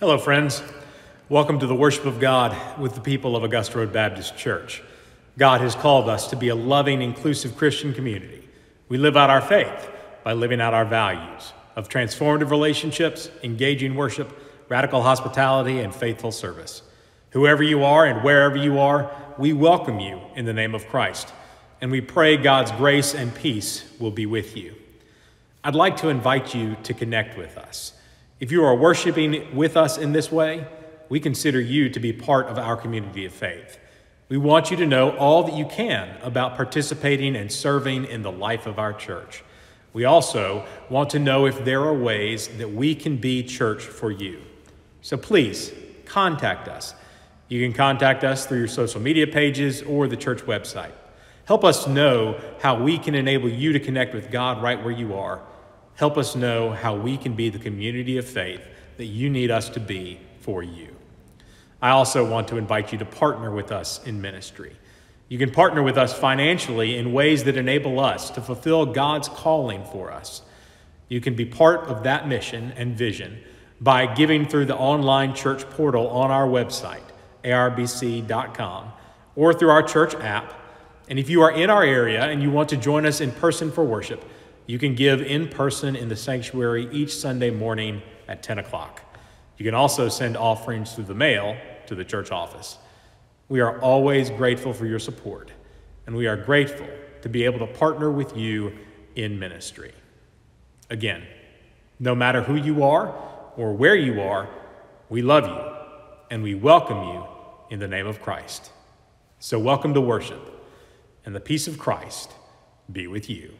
Hello, friends. Welcome to the worship of God with the people of Augusta Road Baptist Church. God has called us to be a loving, inclusive Christian community. We live out our faith by living out our values of transformative relationships, engaging worship, radical hospitality, and faithful service. Whoever you are and wherever you are, we welcome you in the name of Christ, and we pray God's grace and peace will be with you. I'd like to invite you to connect with us. If you are worshiping with us in this way, we consider you to be part of our community of faith. We want you to know all that you can about participating and serving in the life of our church. We also want to know if there are ways that we can be church for you. So please contact us. You can contact us through your social media pages or the church website. Help us know how we can enable you to connect with God right where you are. Help us know how we can be the community of faith that you need us to be for you. I also want to invite you to partner with us in ministry. You can partner with us financially in ways that enable us to fulfill God's calling for us. You can be part of that mission and vision by giving through the online church portal on our website, arbc.com, or through our church app. And if you are in our area and you want to join us in person for worship, you can give in person in the sanctuary each Sunday morning at 10 o'clock. You can also send offerings through the mail to the church office. We are always grateful for your support, and we are grateful to be able to partner with you in ministry. Again, no matter who you are or where you are, we love you, and we welcome you in the name of Christ. So welcome to worship, and the peace of Christ be with you.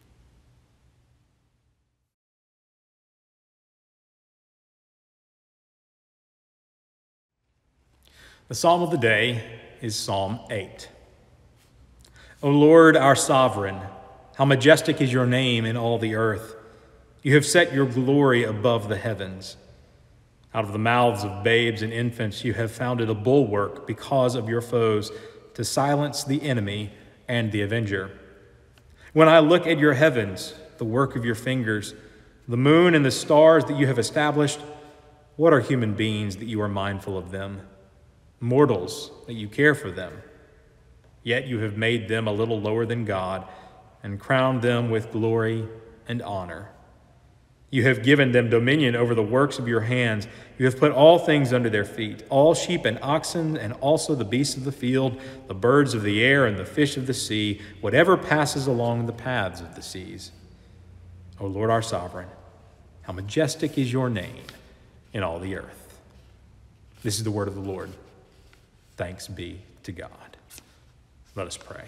The psalm of the day is Psalm 8. O Lord, our sovereign, how majestic is your name in all the earth. You have set your glory above the heavens. Out of the mouths of babes and infants you have founded a bulwark because of your foes, to silence the enemy and the avenger. When I look at your heavens, the work of your fingers, the moon and the stars that you have established, what are human beings that you are mindful of them? Mortals, that you care for them. Yet you have made them a little lower than God and crowned them with glory and honor. You have given them dominion over the works of your hands. You have put all things under their feet, all sheep and oxen, and also the beasts of the field, the birds of the air and the fish of the sea, whatever passes along the paths of the seas. O Lord, our sovereign, how majestic is your name in all the earth. This is the word of the Lord. Thanks be to God. Let us pray.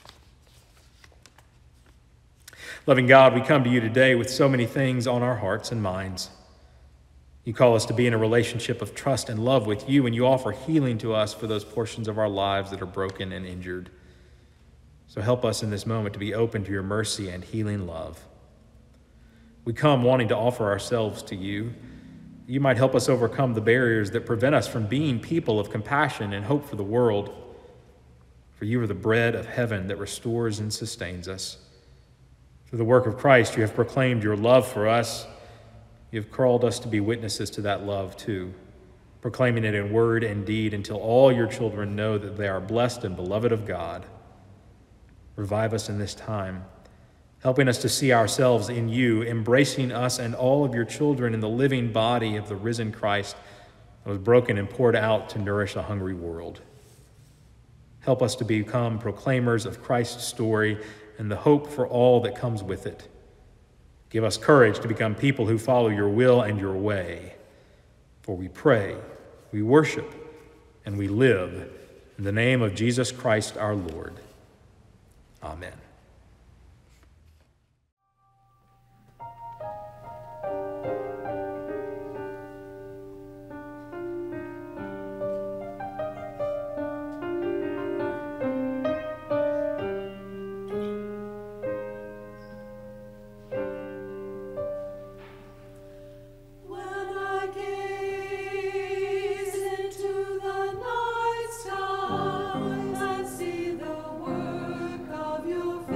Loving God, we come to you today with so many things on our hearts and minds. You call us to be in a relationship of trust and love with you, and you offer healing to us for those portions of our lives that are broken and injured. So help us in this moment to be open to your mercy and healing love. We come wanting to offer ourselves to you. You might help us overcome the barriers that prevent us from being people of compassion and hope for the world. For you are the bread of heaven that restores and sustains us. Through the work of Christ, you have proclaimed your love for us. You have called us to be witnesses to that love too, proclaiming it in word and deed until all your children know that they are blessed and beloved of God. Revive us in this time, helping us to see ourselves in you, embracing us and all of your children in the living body of the risen Christ that was broken and poured out to nourish a hungry world. Help us to become proclaimers of Christ's story and the hope for all that comes with it. Give us courage to become people who follow your will and your way. For we pray, we worship, and we live in the name of Jesus Christ our Lord. Amen. And see the work of your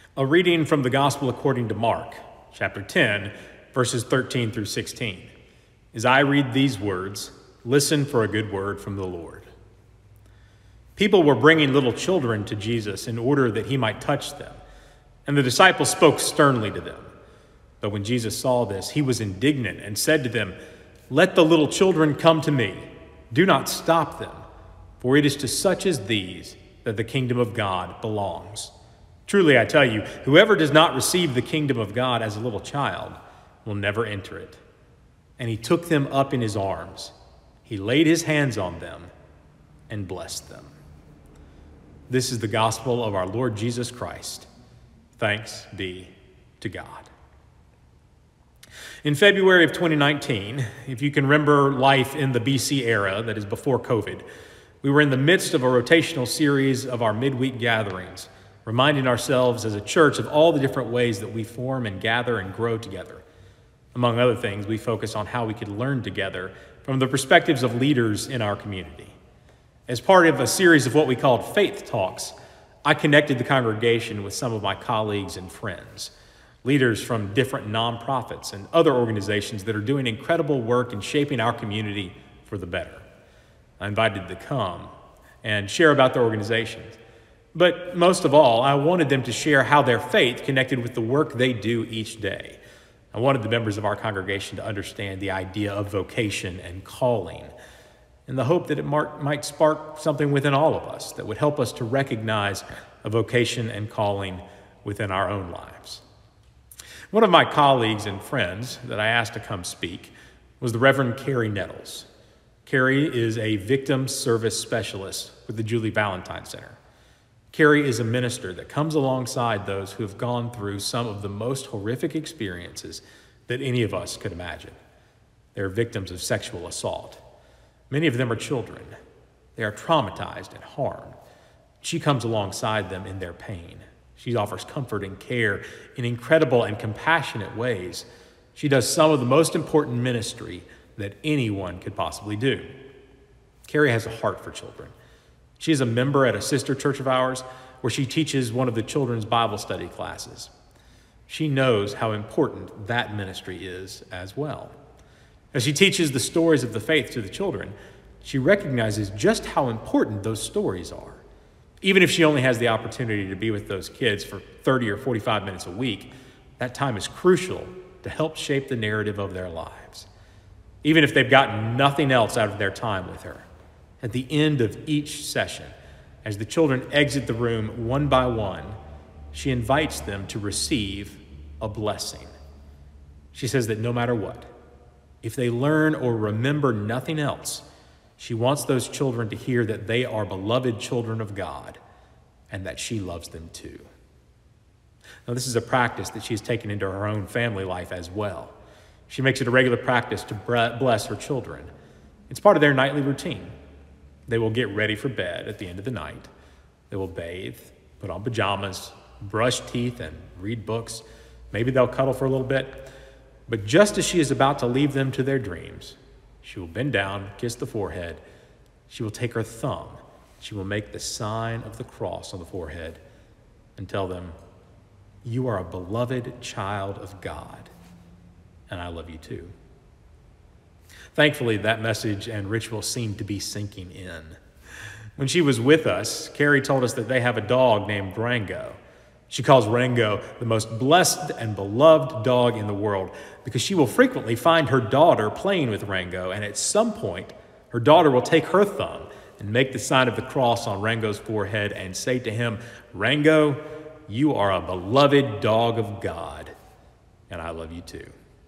A reading from the Gospel according to Mark, chapter 10, verses 13 through 16. As I read these words, listen for a good word from the Lord. People were bringing little children to Jesus in order that he might touch them, and the disciples spoke sternly to them. But when Jesus saw this, he was indignant and said to them, "Let the little children come to me. Do not stop them, for it is to such as these that the kingdom of God belongs. Truly, I tell you, whoever does not receive the kingdom of God as a little child will never enter it." And he took them up in his arms. He laid his hands on them and blessed them. This is the gospel of our Lord Jesus Christ. Thanks be to God. In February of 2019, if you can remember life in the BC era, that is before COVID, we were in the midst of a rotational series of our midweek gatherings, reminding ourselves as a church of all the different ways that we form and gather and grow together. Among other things, we focus on how we could learn together from the perspectives of leaders in our community. As part of a series of what we called Faith Talks, I connected the congregation with some of my colleagues and friends, leaders from different nonprofits and other organizations that are doing incredible work in shaping our community for the better. I invited them to come and share about their organizations. But most of all, I wanted them to share how their faith connected with the work they do each day. I wanted the members of our congregation to understand the idea of vocation and calling, in the hope that it might spark something within all of us that would help us to recognize a vocation and calling within our own lives. One of my colleagues and friends that I asked to come speak was the Reverend Carrie Nettles. Carrie is a victim service specialist with the Julie Valentine Center. Carrie is a minister that comes alongside those who have gone through some of the most horrific experiences that any of us could imagine. They're victims of sexual assault. Many of them are children. They are traumatized and harmed. She comes alongside them in their pain. She offers comfort and care in incredible and compassionate ways. She does some of the most important ministry that anyone could possibly do. Carrie has a heart for children. She is a member at a sister church of ours where she teaches one of the children's Bible study classes. She knows how important that ministry is as well. As she teaches the stories of the faith to the children, she recognizes just how important those stories are. Even if she only has the opportunity to be with those kids for 30 or 45 minutes a week, that time is crucial to help shape the narrative of their lives. Even if they've gotten nothing else out of their time with her, at the end of each session, as the children exit the room one by one, she invites them to receive a blessing. She says that no matter what, if they learn or remember nothing else, she wants those children to hear that they are beloved children of God and that she loves them too. Now, this is a practice that she's taken into her own family life as well. She makes it a regular practice to bless her children. It's part of their nightly routine. They will get ready for bed at the end of the night. They will bathe, put on pajamas, brush teeth, and read books. Maybe they'll cuddle for a little bit. But just as she is about to leave them to their dreams, she will bend down, kiss the forehead. She will take her thumb. She will make the sign of the cross on the forehead and tell them, "You are a beloved child of God, and I love you too." Thankfully, that message and ritual seemed to be sinking in. When she was with us, Carrie told us that they have a dog named Rango. She calls Rango the most blessed and beloved dog in the world because she will frequently find her daughter playing with Rango, and at some point, her daughter will take her thumb and make the sign of the cross on Rango's forehead and say to him, "Rango, you are a beloved dog of God, and I love you too."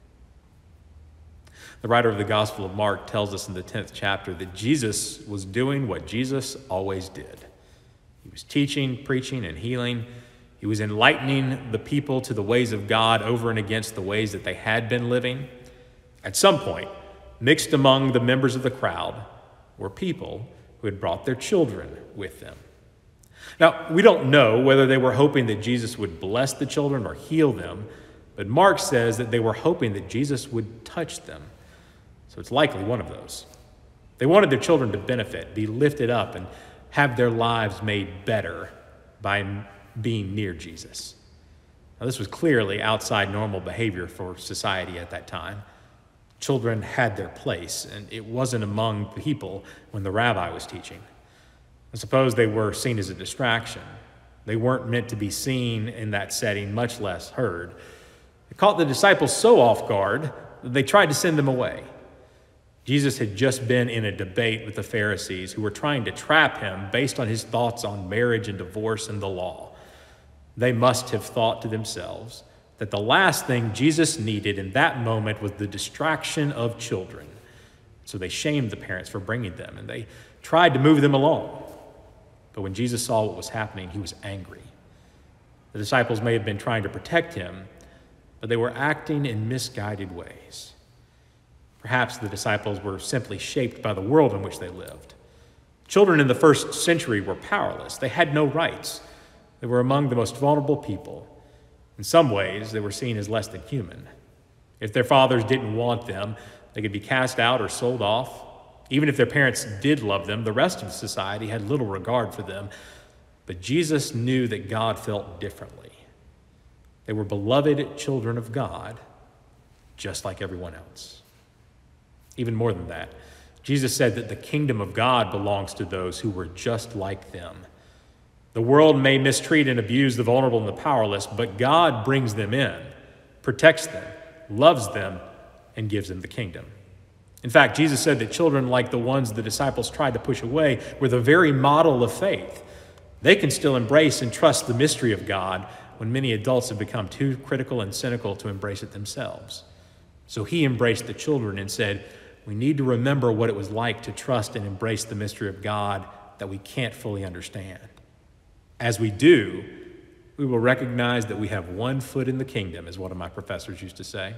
The writer of the Gospel of Mark tells us in the 10th chapter that Jesus was doing what Jesus always did. He was teaching, preaching, and healing. He was enlightening the people to the ways of God over and against the ways that they had been living. At some point, mixed among the members of the crowd were people who had brought their children with them. Now, we don't know whether they were hoping that Jesus would bless the children or heal them, but Mark says that they were hoping that Jesus would touch them. So it's likely one of those. They wanted their children to benefit, be lifted up, and have their lives made better by being near Jesus. Now, this was clearly outside normal behavior for society at that time. Children had their place, and it wasn't among people when the rabbi was teaching. I suppose they were seen as a distraction. They weren't meant to be seen in that setting, much less heard. It caught the disciples so off guard that they tried to send them away. Jesus had just been in a debate with the Pharisees who were trying to trap him based on his thoughts on marriage and divorce and the law. They must have thought to themselves that the last thing Jesus needed in that moment was the distraction of children. So they shamed the parents for bringing them, and they tried to move them along. But when Jesus saw what was happening, he was angry. The disciples may have been trying to protect him, but they were acting in misguided ways. Perhaps the disciples were simply shaped by the world in which they lived. Children in the first century were powerless. They had no rights. They were among the most vulnerable people. In some ways, they were seen as less than human. If their fathers didn't want them, they could be cast out or sold off. Even if their parents did love them, the rest of society had little regard for them. But Jesus knew that God felt differently. They were beloved children of God, just like everyone else. Even more than that, Jesus said that the kingdom of God belongs to those who were just like them. The world may mistreat and abuse the vulnerable and the powerless, but God brings them in, protects them, loves them, and gives them the kingdom. In fact, Jesus said that children like the ones the disciples tried to push away were the very model of faith. They can still embrace and trust the mystery of God when many adults have become too critical and cynical to embrace it themselves. So he embraced the children and said, we need to remember what it was like to trust and embrace the mystery of God that we can't fully understand. As we do, we will recognize that we have one foot in the kingdom, as one of my professors used to say.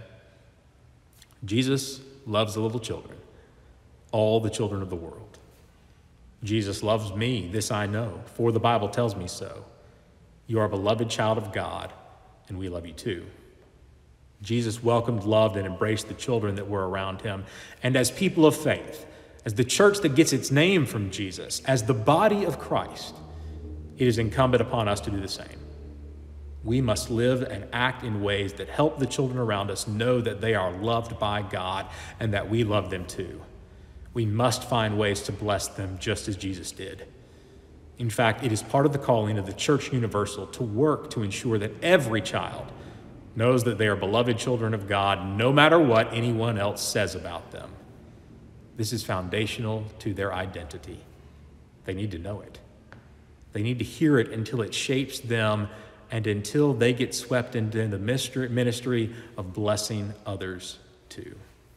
Jesus loves the little children, all the children of the world. Jesus loves me, this I know, for the Bible tells me so. You are a beloved child of God, and we love you too. Jesus welcomed, loved, and embraced the children that were around him. And as people of faith, as the church that gets its name from Jesus, as the body of Christ, it is incumbent upon us to do the same. We must live and act in ways that help the children around us know that they are loved by God and that we love them too. We must find ways to bless them just as Jesus did. In fact, it is part of the calling of the Church Universal to work to ensure that every child knows that they are beloved children of God, no matter what anyone else says about them. This is foundational to their identity. They need to know it. They need to hear it until it shapes them and until they get swept into the ministry of blessing others too.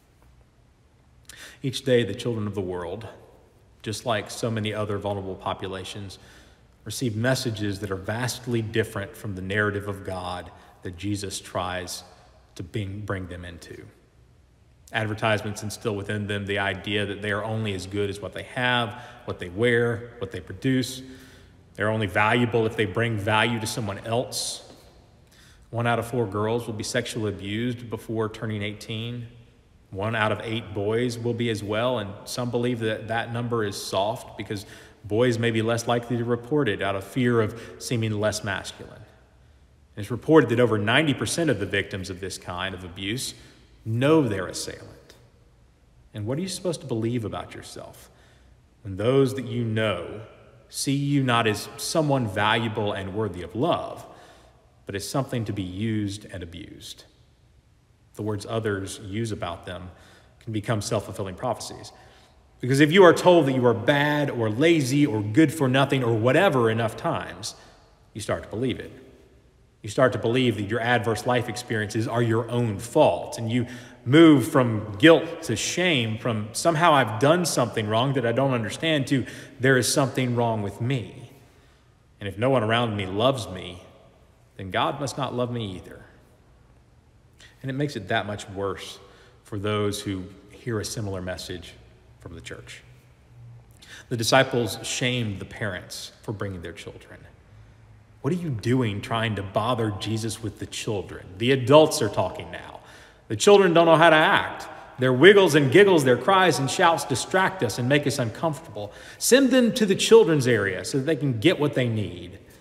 Each day, the children of the world, just like so many other vulnerable populations, receive messages that are vastly different from the narrative of God that Jesus tries to bring them into. Advertisements instill within them the idea that they are only as good as what they have, what they wear, what they produce. They're only valuable if they bring value to someone else. 1 out of 4 girls will be sexually abused before turning 18. 1 out of 8 boys will be as well, and some believe that that number is soft because boys may be less likely to report it out of fear of seeming less masculine. It's reported that over 90% of the victims of this kind of abuse know their assailant. And what are you supposed to believe about yourself when those that you know see you not as someone valuable and worthy of love, but as something to be used and abused? The words others use about them can become self-fulfilling prophecies. Because if you are told that you are bad or lazy or good for nothing or whatever enough times, you start to believe it. You start to believe that your adverse life experiences are your own fault, and you move from guilt to shame, from somehow I've done something wrong that I don't understand to there is something wrong with me. And if no one around me loves me, then God must not love me either. And it makes it that much worse for those who hear a similar message from the church. The disciples shamed the parents for bringing their children. What are you doing trying to bother Jesus with the children? The adults are talking now. The children don't know how to act. Their wiggles and giggles, their cries and shouts distract us and make us uncomfortable. Send them to the children's area so that they can get what they need.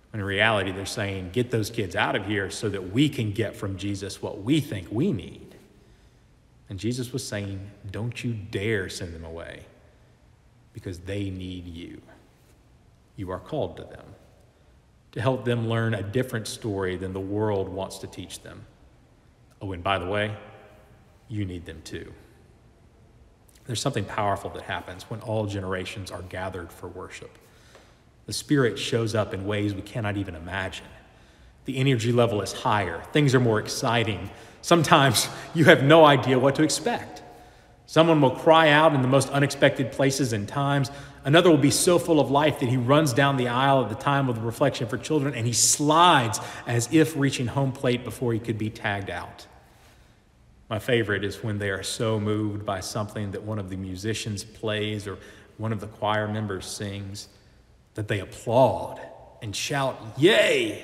When in reality, they're saying, get those kids out of here so that we can get from Jesus what we think we need. And Jesus was saying, don't you dare send them away, because they need you. You are called to them, to help them learn a different story than the world wants to teach them. Oh, and by the way, you need them too. There's something powerful that happens when all generations are gathered for worship. The Spirit shows up in ways we cannot even imagine. The energy level is higher. Things are more exciting. Sometimes you have no idea what to expect. Someone will cry out in the most unexpected places and times. Another will be so full of life that he runs down the aisle at the time of the reflection for children, and he slides as if reaching home plate before he could be tagged out. My favorite is when they are so moved by something that one of the musicians plays or one of the choir members sings that they applaud and shout, "Yay!"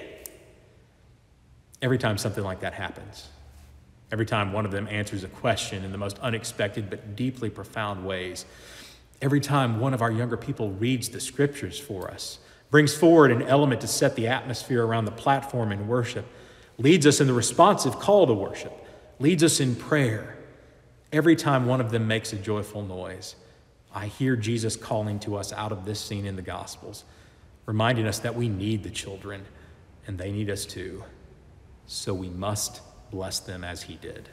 Every time something like that happens, every time one of them answers a question in the most unexpected but deeply profound ways, every time one of our younger people reads the scriptures for us, brings forward an element to set the atmosphere around the platform in worship, leads us in the responsive call to worship, leads us in prayer, every time one of them makes a joyful noise, I hear Jesus calling to us out of this scene in the Gospels, reminding us that we need the children and they need us too. So we must bless them as he did.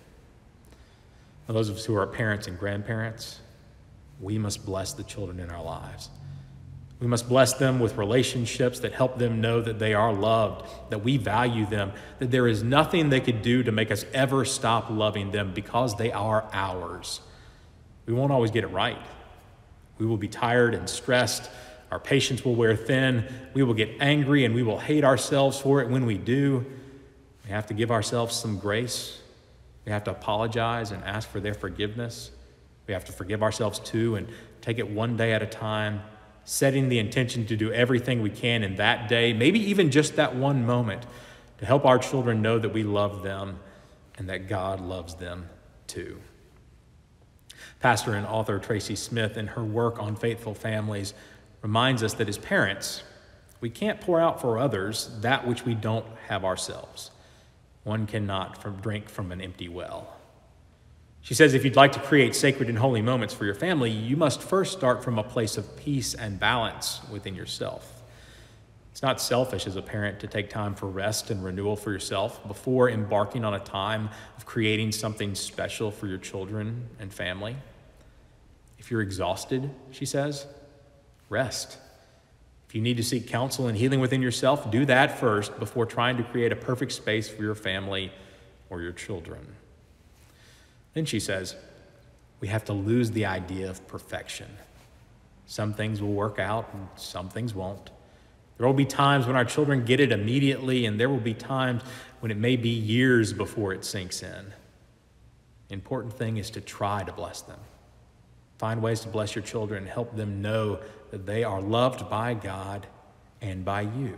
For those of us who are parents and grandparents, we must bless the children in our lives. We must bless them with relationships that help them know that they are loved, that we value them, that there is nothing they could do to make us ever stop loving them because they are ours. We won't always get it right. We will be tired and stressed. Our patience will wear thin. We will get angry and we will hate ourselves for it when we do. We have to give ourselves some grace. We have to apologize and ask for their forgiveness. We have to forgive ourselves too and take it one day at a time, setting the intention to do everything we can in that day, maybe even just that one moment, to help our children know that we love them and that God loves them too. Pastor and author Tracy Smith, in her work on faithful families, reminds us that as parents, we can't pour out for others that which we don't have ourselves. One cannot drink from an empty well. She says if you'd like to create sacred and holy moments for your family, you must first start from a place of peace and balance within yourself. It's not selfish as a parent to take time for rest and renewal for yourself before embarking on a time of creating something special for your children and family. If you're exhausted, she says, rest. If you need to seek counsel and healing within yourself, do that first before trying to create a perfect space for your family or your children. Then she says, we have to lose the idea of perfection. Some things will work out and some things won't. There will be times when our children get it immediately, and there will be times when it may be years before it sinks in. The important thing is to try to bless them. Find ways to bless your children and help them know that they are loved by God and by you.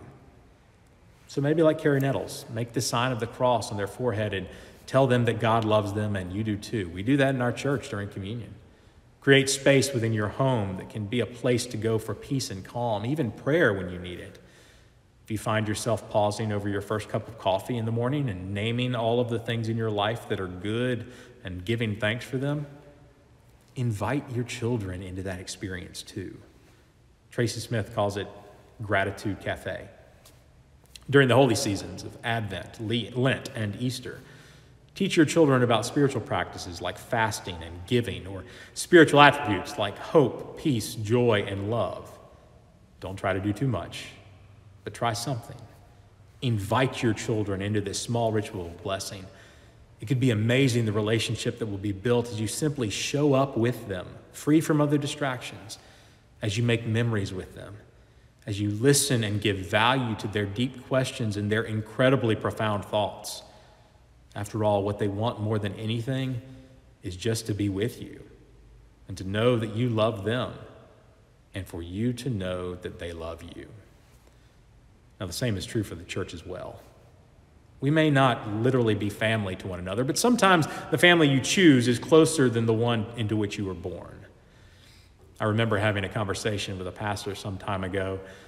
So maybe like Carrie Nettles, make the sign of the cross on their forehead and tell them that God loves them and you do too. We do that in our church during communion. Create space within your home that can be a place to go for peace and calm, even prayer when you need it. If you find yourself pausing over your first cup of coffee in the morning and naming all of the things in your life that are good and giving thanks for them, invite your children into that experience too. Tracy Smith calls it Gratitude Cafe. During the holy seasons of Advent, Lent, and Easter, teach your children about spiritual practices like fasting and giving, or spiritual attributes like hope, peace, joy, and love. Don't try to do too much, but try something. Invite your children into this small ritual of blessing. It could be amazing the relationship that will be built as you simply show up with them, free from other distractions, as you make memories with them, as you listen and give value to their deep questions and their incredibly profound thoughts. After all, what they want more than anything is just to be with you and to know that you love them and for you to know that they love you. Now, the same is true for the church as well. We may not literally be family to one another, but sometimes the family you choose is closer than the one into which you were born. I remember having a conversation with a pastor some time ago.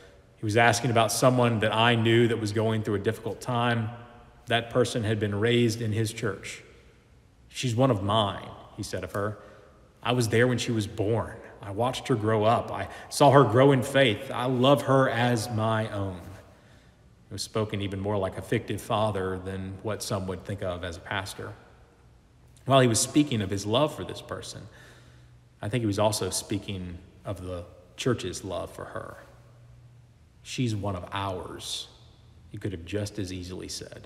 He was asking about someone that I knew that was going through a difficult time. That person had been raised in his church. She's one of mine, he said of her. I was there when she was born. I watched her grow up. I saw her grow in faith. I love her as my own. It was spoken even more like a fictive father than what some would think of as a pastor. While he was speaking of his love for this person, I think he was also speaking of the church's love for her. She's one of ours, he could have just as easily said.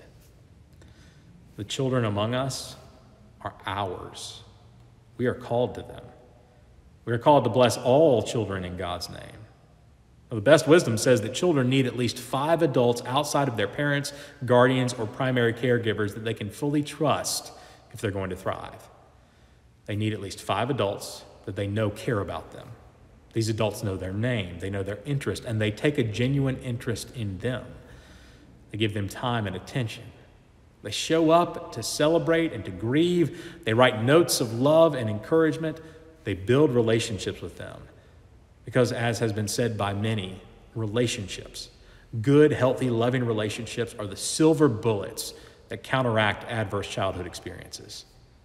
The children among us are ours. We are called to them. We are called to bless all children in God's name. Now, the best wisdom says that children need at least 5 adults outside of their parents, guardians, or primary caregivers that they can fully trust if they're going to thrive. They need at least 5 adults that they know care about them. These adults know their name, they know their interest, and they take a genuine interest in them. They give them time and attention. They show up to celebrate and to grieve. They write notes of love and encouragement. They build relationships with them. Because as has been said by many, relationships, good, healthy, loving relationships are the silver bullets that counteract adverse childhood experiences.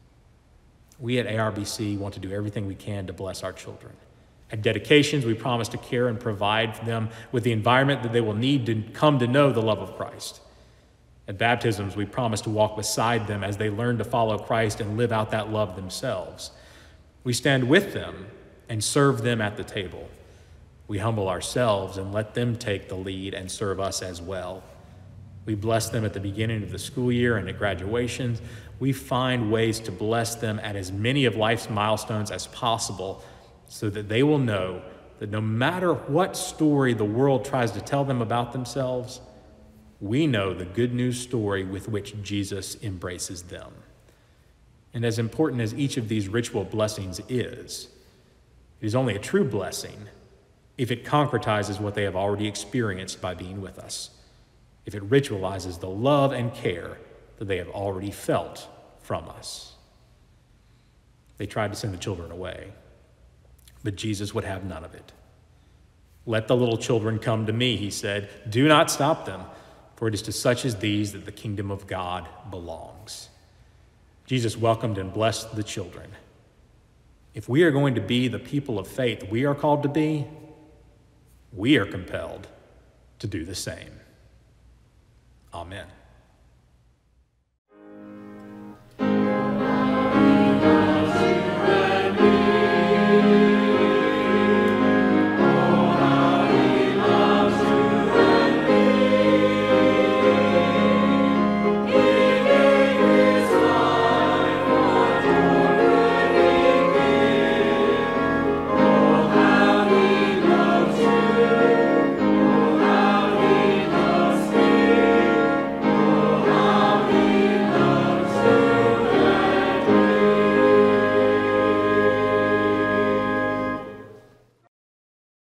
We at ARBC want to do everything we can to bless our children. At dedications, we promise to care and provide for them with the environment that they will need to come to know the love of Christ. At baptisms, we promise to walk beside them as they learn to follow Christ and live out that love themselves. We stand with them and serve them at the table. We humble ourselves and let them take the lead and serve us as well. We bless them at the beginning of the school year and at graduations. We find ways to bless them at as many of life's milestones as possible so that they will know that no matter what story the world tries to tell them about themselves, we know the good news story with which Jesus embraces them. And as important as each of these ritual blessings is, it is only a true blessing if it concretizes what they have already experienced by being with us, if it ritualizes the love and care that they have already felt from us. They tried to send the children away, but Jesus would have none of it. Let the little children come to me, he said. Do not stop them, for it is to such as these that the kingdom of God belongs. Jesus welcomed and blessed the children. If we are going to be the people of faith we are called to be, we are compelled to do the same. Amen.